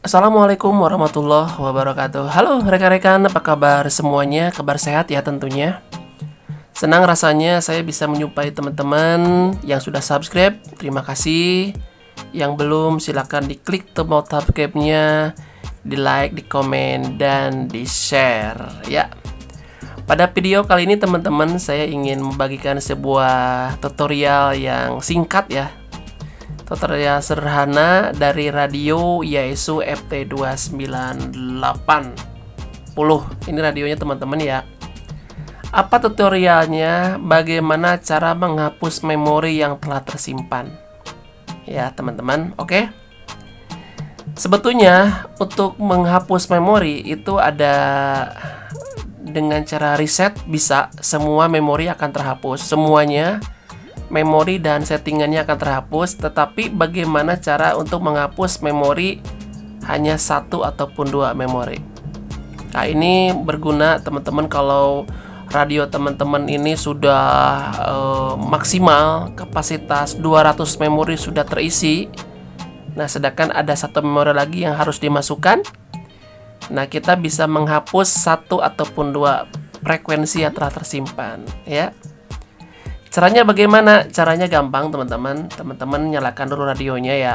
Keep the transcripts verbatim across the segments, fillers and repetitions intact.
Assalamualaikum warahmatullahi wabarakatuh. Halo rekan-rekan, apa kabar semuanya? Kabar sehat ya tentunya. Senang rasanya saya bisa menyupai teman-teman yang sudah subscribe. Terima kasih. Yang belum silahkan diklik tombol subscribe-nya, di like, di komen, dan di share ya. Pada video kali ini teman-teman, saya ingin membagikan sebuah tutorial yang singkat ya. Tutorial sederhana dari radio Yaesu F T dua sembilan delapan nol. Ini radionya teman-teman ya. Apa tutorialnya? Bagaimana cara menghapus memori yang telah tersimpan? Ya teman-teman, oke. Sebetulnya untuk menghapus memori itu ada dengan cara reset, bisa. Semua memori akan terhapus, semuanya. Memori dan settingannya akan terhapus, tetapi bagaimana cara untuk menghapus memori hanya satu ataupun dua memori. Nah, ini berguna teman-teman kalau radio teman-teman ini sudah uh, maksimal kapasitas dua ratus memori sudah terisi. Nah, sedangkan ada satu memori lagi yang harus dimasukkan. Nah, kita bisa menghapus satu ataupun dua frekuensi yang telah tersimpan ya. Caranya bagaimana? Caranya gampang teman-teman. Teman-teman nyalakan dulu radionya ya.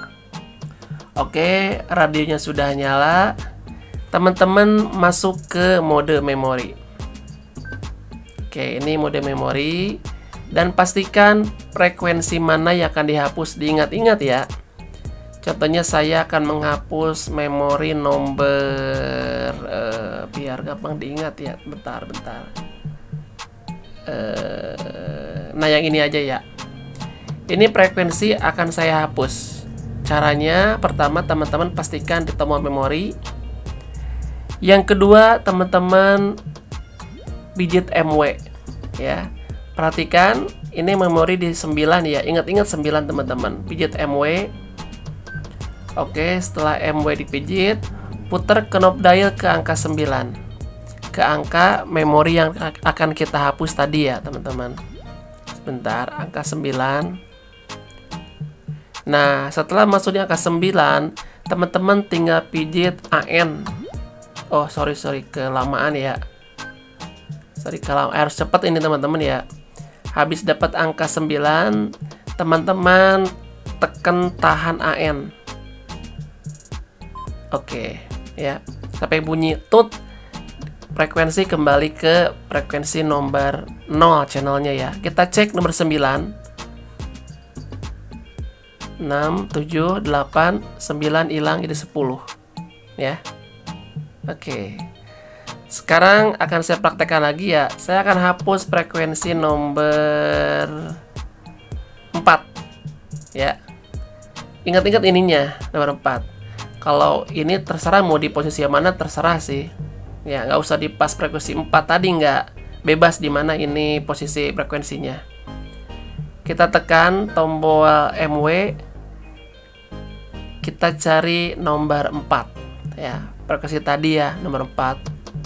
Oke, radionya sudah nyala. Teman-teman masuk ke mode memori. Oke, ini mode memori. Dan pastikan frekuensi mana yang akan dihapus. Diingat-ingat ya. Contohnya saya akan menghapus memori nomor uh, biar gampang diingat ya. Bentar, bentar. Uh, nah yang ini aja ya. Ini frekuensi akan saya hapus. Caranya pertama teman-teman pastikan di tombol memori. Yang kedua teman-teman pijit M W ya. Perhatikan ini memori di sembilan ya. Ingat-ingat sembilan teman-teman. Pijit M W. Oke, setelah M W dipijit, putar knob dial ke angka sembilan. Ke angka memori yang akan kita hapus tadi ya teman-teman. Sebentar, angka sembilan. Nah, setelah masuk di angka sembilan, teman-teman tinggal pijit A N. Oh, sorry sorry kelamaan ya. Sorry kelamaan, harus cepat ini teman-teman ya. Habis dapat angka sembilan, teman-teman tekan tahan A N. Oke, ya. Sampai bunyi tut. Frekuensi kembali ke frekuensi nomor nol channelnya ya. Kita cek nomor sembilan. enam, tujuh, delapan, sembilan hilang jadi sepuluh. Ya. Oke. Sekarang akan saya praktekkan lagi ya. Saya akan hapus frekuensi nomor empat. Ya. Ingat-ingat ininya, nomor empat. Kalau ini terserah mau di posisi yang mana terserah sih. Ya, nggak usah di pas frekuensi empat tadi, nggak, bebas di mana ini posisi frekuensinya. Kita tekan tombol M W. Kita cari nomor empat. Ya, frekuensi tadi ya, nomor empat.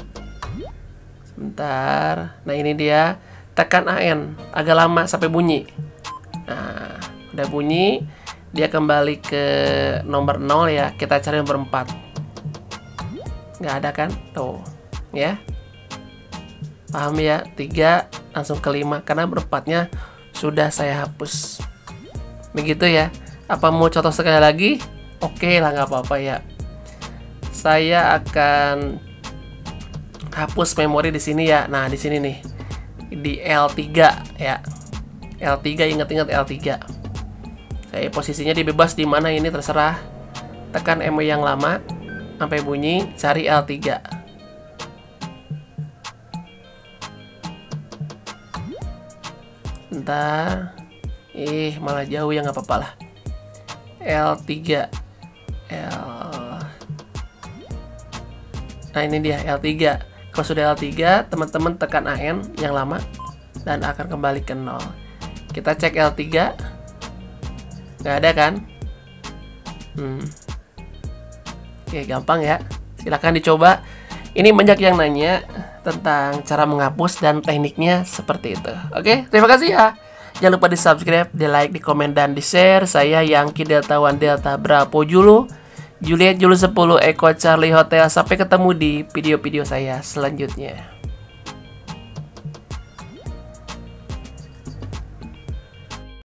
Sebentar. Nah, ini dia. Tekan A N. Agak lama sampai bunyi. Nah, udah bunyi, dia kembali ke nomor nol ya. Kita cari nomor empat. Nggak ada kan? Tuh ya. Paham ya? Tiga langsung ke lima. Karena berempatnya sudah saya hapus. Begitu ya. Apa mau contoh sekali lagi? Oke lah, nggak apa-apa ya. Saya akan hapus memori di sini ya. Nah di sini nih. Di L tiga ya. L tiga, ingat-ingat L tiga. Saya posisinya dibebas di mana ini terserah. Tekan M W yang lama sampai bunyi, cari L tiga. Bentar. Ih, malah jauh ya, nggak apa-apa lah. L tiga. L. Nah, ini dia L tiga. Kalau sudah L tiga, teman-teman tekan A N yang lama dan akan kembali ke nol. Kita cek L tiga. Nggak ada kan? Hmm. Oke, gampang ya. Silahkan dicoba. Ini banyak yang nanya tentang cara menghapus dan tekniknya seperti itu. Oke, terima kasih ya. Jangan lupa di subscribe, di like, di komen, dan di share. Saya Yangki Delta One Delta Bravo Julu. Juliet Julius sepuluh Eko Charlie Hotel. Sampai ketemu di video-video saya selanjutnya.